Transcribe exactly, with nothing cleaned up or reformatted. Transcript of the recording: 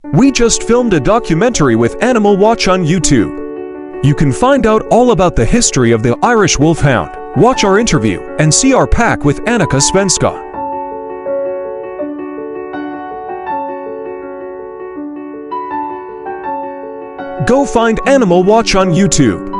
We just filmed a documentary with Animal Watch on YouTube. You can find out all about the history of the Irish Wolfhound, watch our interview, and see our pack with Annika Svenska. Go find Animal Watch on YouTube.